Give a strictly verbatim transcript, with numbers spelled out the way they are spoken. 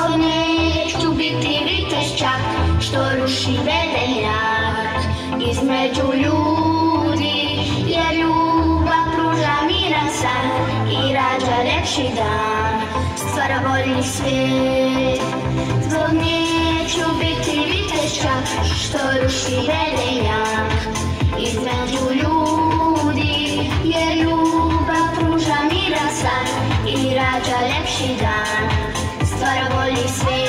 Zbog nje ću biti viteščak što ruši bedeljak između ljudi, jer ljubav pruža miran san i rađa lepši dan, stvara bolji svijet. Zbog nje ću biti viteščak što ruši bedeljak između ljudi, jer ljubav pruža miran san i rađa lepši dan, stvara bolji svijet.